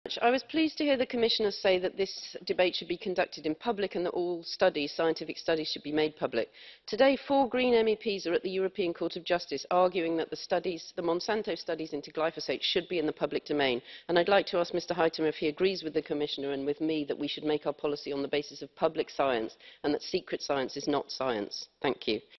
I was pleased to hear the Commissioner say that this debate should be conducted in public and that all studies, scientific studies, should be made public. Today, 4 Green MEPs are at the European Court of Justice arguing that the Monsanto studies into glyphosate should be in the public domain. And I'd like to ask Mr. Huitema if he agrees with the Commissioner and with me that we should make our policy on the basis of public science and that secret science is not science. Thank you.